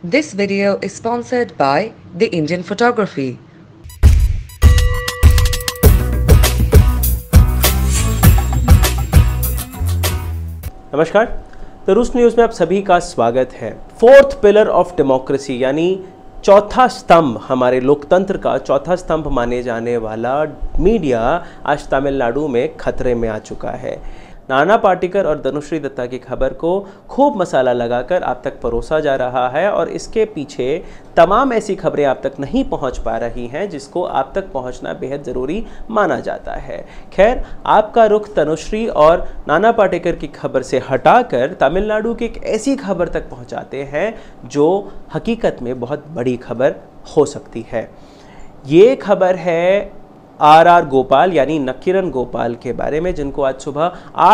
This video is sponsored by The Indian Photography. नमस्कार, the रूस news में आप सभी का स्वागत है। फोर्थ पिलर ऑफ डेमोक्रेसी यानी चौथा स्तंभ, हमारे लोकतंत्र का चौथा स्तंभ माने जाने वाला मीडिया आज तमिलनाडु में खतरे में आ चुका है। नाना पाटेकर और धनुश्री दत्ता की खबर को खूब मसाला लगाकर आप तक परोसा जा रहा है और इसके पीछे तमाम ऐसी खबरें आप तक नहीं पहुंच पा रही हैं जिसको आप तक पहुंचना बेहद ज़रूरी माना जाता है। खैर, आपका रुख तनुश्री और नाना पाटेकर की खबर से हटाकर तमिलनाडु की एक ऐसी खबर तक पहुंचाते हैं जो हकीकत में बहुत बड़ी खबर हो सकती है। ये खबर है आर गोपाल यानी नक्कीरन गोपाल के बारे में, जिनको आज सुबह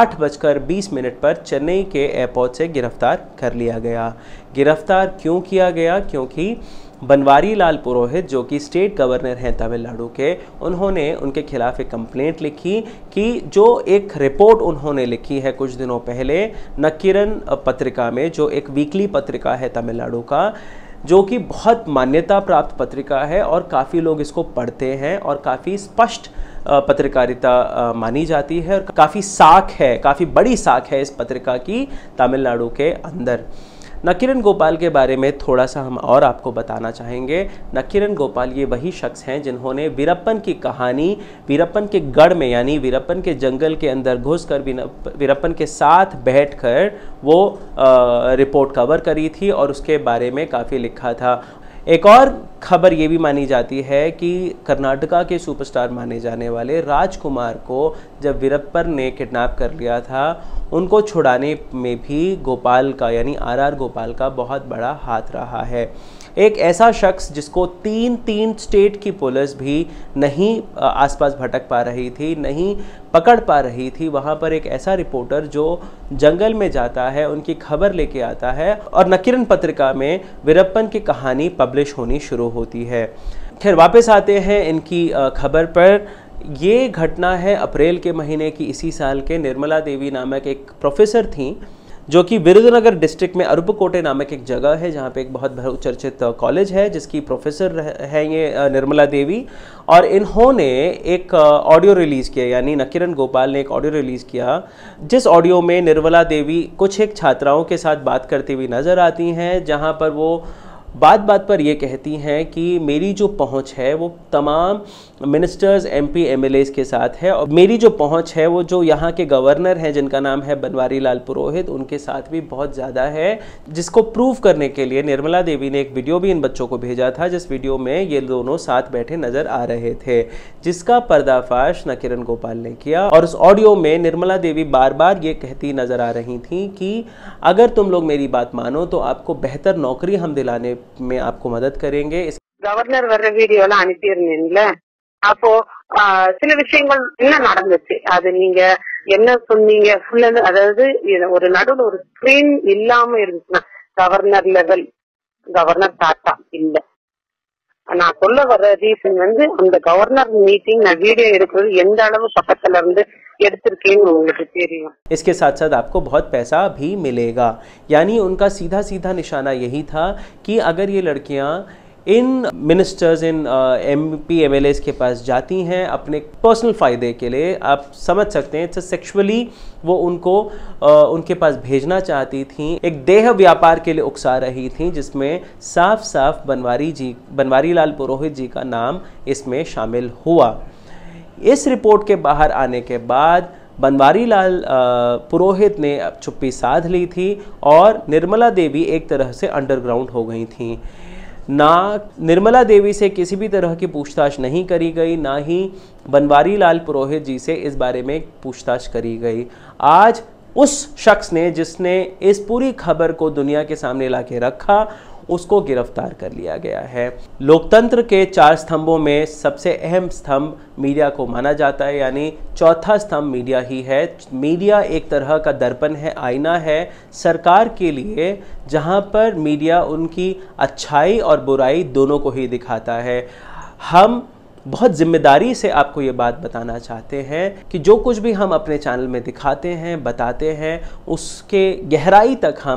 8:20 पर चेन्नई के एयरपोर्ट से गिरफ्तार कर लिया गया। गिरफ्तार क्यों किया गया? क्योंकि बनवारी लाल पुरोहित, जो कि स्टेट गवर्नर हैं तमिलनाडु के, उन्होंने उनके खिलाफ एक कंप्लेंट लिखी कि जो एक रिपोर्ट उन्होंने लिखी है कुछ दिनों पहले नक्कीरन पत्रिका में, जो एक वीकली पत्रिका है तमिलनाडु का, जो कि बहुत मान्यता प्राप्त पत्रिका है और काफ़ी लोग इसको पढ़ते हैं और काफ़ी स्पष्ट पत्रकारिता मानी जाती है और काफ़ी साख है, काफ़ी बड़ी साख है इस पत्रिका की तमिलनाडु के अंदर। नक्कीरन गोपाल के बारे में थोड़ा सा हम और आपको बताना चाहेंगे। नक्कीरन गोपाल ये वही शख्स हैं जिन्होंने वीरप्पन की कहानी वीरप्पन के गढ़ में यानी वीरप्पन के जंगल के अंदर घुसकर वीरप्पन के साथ बैठकर वो रिपोर्ट कवर करी थी और उसके बारे में काफ़ी लिखा था। एक और खबर ये भी मानी जाती है कि कर्नाटका के सुपरस्टार माने जाने वाले राजकुमार को जब वीरप्पन ने किडनैप कर लिया था, उनको छुड़ाने में भी गोपाल का यानी आर गोपाल का बहुत बड़ा हाथ रहा है। एक ऐसा शख्स जिसको तीन स्टेट की पुलिस भी नहीं आसपास भटक पा रही थी, नहीं पकड़ पा रही थी, वहाँ पर एक ऐसा रिपोर्टर जो जंगल में जाता है, उनकी खबर लेके आता है और नक्कीरन पत्रिका में वीरप्पन की कहानी पब्लिश होनी शुरू होती है। खैर, वापस आते हैं इनकी खबर पर। ये घटना है अप्रैल के महीने की इसी साल के। निर्मला देवी नामक एक प्रोफेसर थी जो कि विरुधुनगर डिस्ट्रिक्ट में अरुपुकोटे नामक एक जगह है जहाँ पे एक बहुत बहुचर्चित कॉलेज है जिसकी प्रोफेसर है ये निर्मला देवी, और इन्होंने एक ऑडियो रिलीज़ किया, यानी नक्कीरन गोपाल ने एक ऑडियो रिलीज़ किया जिस ऑडियो में निर्मला देवी कुछ एक छात्राओं के साथ बात करती हुई नज़र आती हैं, जहाँ पर वो बात पर ये कहती हैं कि मेरी जो पहुंच है वो तमाम मिनिस्टर्स, एमपी, एमएलएस के साथ है और मेरी जो पहुंच है वो जो यहाँ के गवर्नर हैं जिनका नाम है बनवारी लाल पुरोहित, उनके साथ भी बहुत ज़्यादा है। जिसको प्रूव करने के लिए निर्मला देवी ने एक वीडियो भी इन बच्चों को भेजा था, जिस वीडियो में ये दोनों साथ बैठे नज़र आ रहे थे, जिसका पर्दाफाश नक्कीरन गोपाल ने किया। और उस ऑडियो में निर्मला देवी बार बार ये कहती नज़र आ रही थी कि अगर तुम लोग मेरी बात मानो तो आपको बेहतर नौकरी हम दिलाने में आपको मदद करेंगे। கவர்னர் வர்ற வீடியோலாம் அனுப்பியிருந்தீங்கல்ல, அப்போ சில விஷயங்கள் என்ன நடந்துச்சு, அது நீங்க என்ன சொன்னீங்க ஃபுல்லா, அதாவது ஒரு நடுவுல ஒரு ஸ்கிரீன் இல்லாம இருந்துச்சுன்னா கவர்னர் லெவல், கவர்னர் தாத்தா இல்ல. நான் சொல்ல வர்ற ரீசன் வந்து அந்த கவர்னர் மீட்டிங் நான் வீடியோ எடுக்கிறது எந்த அளவு பக்கத்துல இருந்து எடுத்திருக்கேன்னு உங்களுக்கு தெரியும்। इसके साथ साथ आपको बहुत पैसा भी मिलेगा। यानी उनका सीधा निशाना यही था कि अगर ये लड़कियां इन मिनिस्टर्स, इन एमपी, एमएलएस के पास जाती हैं अपने पर्सनल फ़ायदे के लिए, आप समझ सकते हैं, इट्स सेक्सुअली वो उनको उनके पास भेजना चाहती थी, एक देह व्यापार के लिए उकसा रही थी, जिसमें साफ बनवारी लाल पुरोहित जी का नाम इसमें शामिल हुआ। इस रिपोर्ट के बाहर आने के बाद बनवारी लाल पुरोहित ने चुप्पी साध ली थी और निर्मला देवी एक तरह से अंडरग्राउंड हो गई थी। ना निर्मला देवी से किसी भी तरह की पूछताछ नहीं करी गई, ना ही बनवारी लाल पुरोहित जी से इस बारे में पूछताछ करी गई। आज उस शख्स ने जिसने इस पूरी खबर को दुनिया के सामने ला के रखा, उसको गिरफ्तार कर लिया गया है। लोकतंत्र के 4 स्तंभों में सबसे अहम स्तंभ मीडिया को माना जाता है, यानी चौथा स्तंभ मीडिया ही है। मीडिया एक तरह का दर्पण है, आईना है सरकार के लिए, जहां पर मीडिया उनकी अच्छाई और बुराई दोनों को ही दिखाता है। हम बहुत जिम्मेदारी से आपको ये बात बताना चाहते हैं कि जो कुछ भी हम अपने चैनल में दिखाते हैं, बताते हैं, उसके गहराई तक हम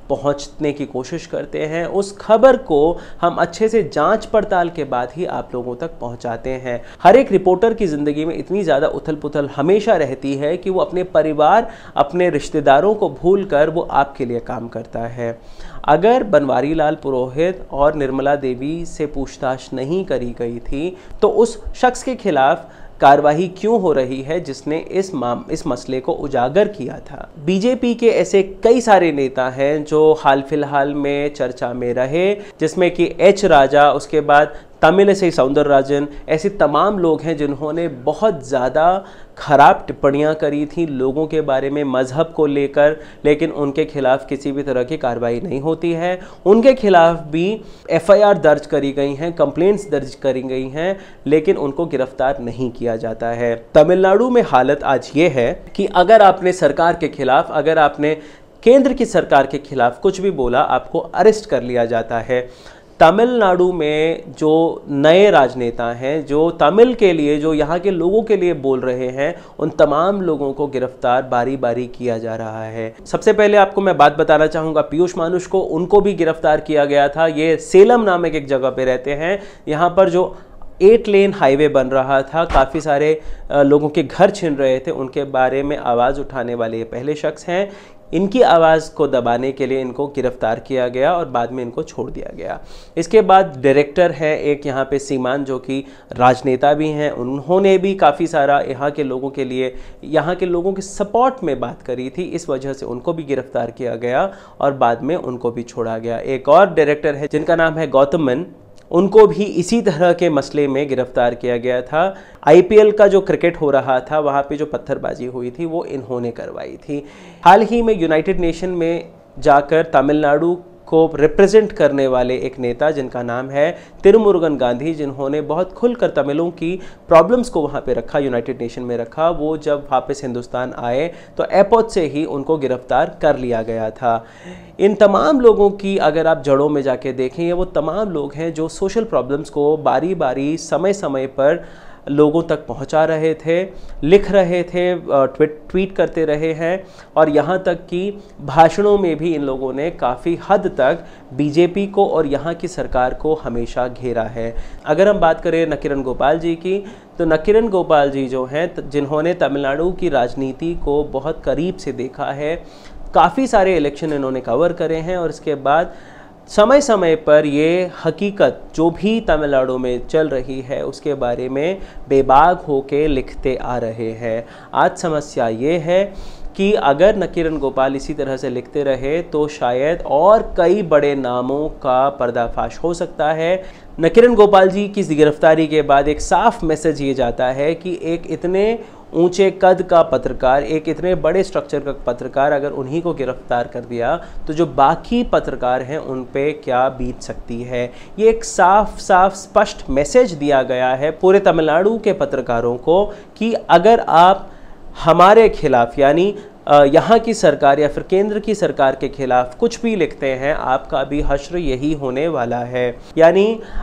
पहुंचने की कोशिश करते हैं, उस खबर को हम अच्छे से जांच पड़ताल के बाद ही आप लोगों तक पहुंचाते हैं। हर एक रिपोर्टर की ज़िंदगी में इतनी ज़्यादा उथल पुथल हमेशा रहती है कि वो अपने परिवार, अपने रिश्तेदारों को भूलकर वो आपके लिए काम करता है। अगर बनवारी लाल पुरोहित और निर्मला देवी से पूछताछ नहीं करी गई थी तो उस शख्स के खिलाफ कार्रवाई क्यों हो रही है जिसने इस मसले को उजागर किया था। बीजेपी के ऐसे कई सारे नेता हैं जो हाल फिलहाल में चर्चा में रहे, जिसमें कि एच राजा, उसके बाद तमिलिसई सौंदरराजन, ऐसे तमाम लोग हैं जिन्होंने बहुत ज़्यादा खराब टिप्पणियां करी थी लोगों के बारे में, मज़हब को लेकर, लेकिन उनके खिलाफ किसी भी तरह की कार्रवाई नहीं होती है। उनके खिलाफ भी एफआईआर दर्ज करी गई हैं, कंप्लेंट्स दर्ज करी गई हैं, लेकिन उनको गिरफ्तार नहीं किया जाता है। तमिलनाडु में हालत आज ये है कि अगर आपने सरकार के खिलाफ, अगर आपने केंद्र की सरकार के खिलाफ कुछ भी बोला, आपको अरेस्ट कर लिया जाता है। तमिलनाडु में जो नए राजनेता हैं, जो तमिल के लिए, जो यहाँ के लोगों के लिए बोल रहे हैं, उन तमाम लोगों को गिरफ्तार बारी बारी किया जा रहा है। सबसे पहले आपको मैं बात बताना चाहूँगा पीयूष मानुष को, उनको भी गिरफ्तार किया गया था। ये सेलम नामक एक जगह पे रहते हैं। यहाँ पर जो 8 लेन हाईवे बन रहा था, काफ़ी सारे लोगों के घर छिन रहे थे, उनके बारे में आवाज़ उठाने वाले ये पहले शख्स हैं। इनकी आवाज़ को दबाने के लिए इनको गिरफ्तार किया गया और बाद में इनको छोड़ दिया गया। इसके बाद डायरेक्टर है एक यहाँ पे सीमान, जो कि राजनेता भी हैं, उन्होंने भी काफ़ी सारा यहाँ के लोगों के लिए, यहाँ के लोगों के सपोर्ट में बात करी थी, इस वजह से उनको भी गिरफ्तार किया गया और बाद में उनको भी छोड़ा गया। एक और डायरेक्टर है जिनका नाम है गौतमन, उनको भी इसी तरह के मसले में गिरफ्तार किया गया था। आईपीएल का जो क्रिकेट हो रहा था, वहाँ पे जो पत्थरबाजी हुई थी वो इन्होंने करवाई थी। हाल ही में यूनाइटेड नेशन में जाकर तमिलनाडु को रिप्रेजेंट करने वाले एक नेता जिनका नाम है तिरुमुरुगन गांधी, जिन्होंने बहुत खुलकर तमिलों की प्रॉब्लम्स को वहाँ पे रखा, यूनाइटेड नेशन में रखा, वो जब वापस हिंदुस्तान आए तो एयरपोर्ट से ही उनको गिरफ्तार कर लिया गया था। इन तमाम लोगों की अगर आप जड़ों में जाके देखें, ये वो तमाम लोग हैं जो सोशल प्रॉब्लम्स को बारी बारी समय समय पर लोगों तक पहुंचा रहे थे, लिख रहे थे, ट्वीट करते रहे हैं, और यहाँ तक कि भाषणों में भी इन लोगों ने काफ़ी हद तक बीजेपी को और यहाँ की सरकार को हमेशा घेरा है। अगर हम बात करें नकिरन गोपाल जी की, तो नकिरन गोपाल जी जो हैं, जिन्होंने तमिलनाडु की राजनीति को बहुत करीब से देखा है, काफ़ी सारे इलेक्शन इन्होंने कवर करे हैं, और इसके बाद समय समय पर ये हकीकत जो भी तमिलनाडु में चल रही है उसके बारे में बेबाक होके लिखते आ रहे हैं। आज समस्या ये है कि अगर नकिरन गोपाल इसी तरह से लिखते रहे तो शायद और कई बड़े नामों का पर्दाफाश हो सकता है। नकिरन गोपाल जी की गिरफ्तारी के बाद एक साफ मैसेज ये जाता है कि एक इतने ऊंचे कद का पत्रकार, एक इतने बड़े स्ट्रक्चर का पत्रकार, अगर उन्हीं को गिरफ्तार कर दिया तो जो बाकी पत्रकार हैं उन पे क्या बीत सकती है। ये एक साफ स्पष्ट मैसेज दिया गया है पूरे तमिलनाडु के पत्रकारों को कि अगर आप हमारे खिलाफ, यानी यहाँ की सरकार या फिर केंद्र की सरकार के खिलाफ कुछ भी लिखते हैं, आपका भी हश्र यही होने वाला है। यानी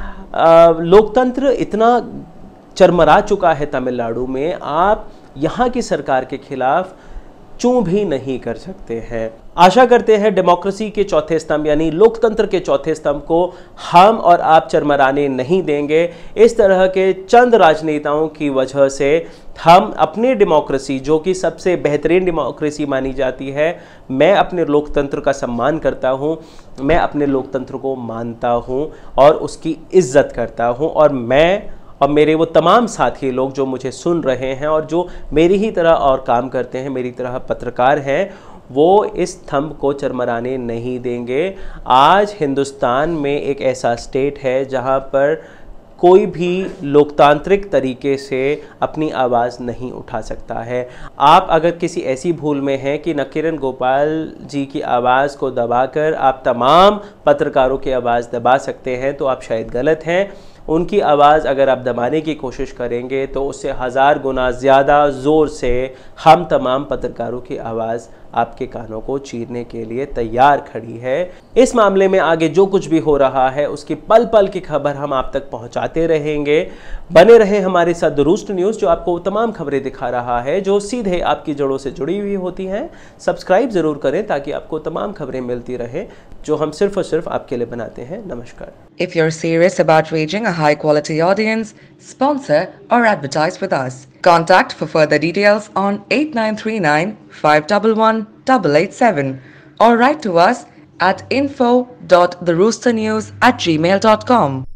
लोकतंत्र इतना चरमरा चुका है तमिलनाडु में, आप यहाँ की सरकार के खिलाफ चूं भी नहीं कर सकते हैं। आशा करते हैं डेमोक्रेसी के चौथे स्तंभ यानी लोकतंत्र के चौथे स्तंभ को हम और आप चरमराने नहीं देंगे। इस तरह के चंद राजनेताओं की वजह से हम अपनी डेमोक्रेसी, जो कि सबसे बेहतरीन डेमोक्रेसी मानी जाती है, मैं अपने लोकतंत्र का सम्मान करता हूं, मैं अपने लोकतंत्र को मानता हूं और उसकी इज्जत करता हूं, और मैं और मेरे वो तमाम साथी लोग जो मुझे सुन रहे हैं और जो मेरी ही तरह और काम करते हैं, मेरी तरह पत्रकार हैं, वो इस स्तंभ को चरमराने नहीं देंगे। आज हिंदुस्तान में एक ऐसा स्टेट है जहां पर कोई भी लोकतांत्रिक तरीके से अपनी आवाज़ नहीं उठा सकता है। आप अगर किसी ऐसी भूल में हैं कि नकिरन गोपाल जी की आवाज़ को दबाकर आप तमाम पत्रकारों की आवाज़ दबा सकते हैं, तो आप शायद गलत हैं। उनकी आवाज़ अगर आप दबाने की कोशिश करेंगे तो उससे 1000 गुना ज़्यादा ज़ोर से हम तमाम पत्रकारों की आवाज़ आपके कानों को चीरने के लिए तैयार खड़ी है। इस मामले में आगे जो कुछ भी हो रहा है उसकी पल पल की खबर हम आप तक पहुंचाते रहेंगे। बने रहें हमारे साथ दुरुस्त न्यूज़, जो आपको तमाम खबरें दिखा रहा है जो सीधे आपकी जड़ों से जुड़ी हुई होती हैं। सब्सक्राइब जरूर करें ताकि आपको तमाम खबरें मिलती रहे जो हम सिर्फ और सिर्फ आपके लिए बनाते हैं। नमस्कार। If you're serious about reaching a high quality audience, sponsor or advertise with us. Contact for further details on 8939 511 887 or write to us at info.theroosternews@gmail.com.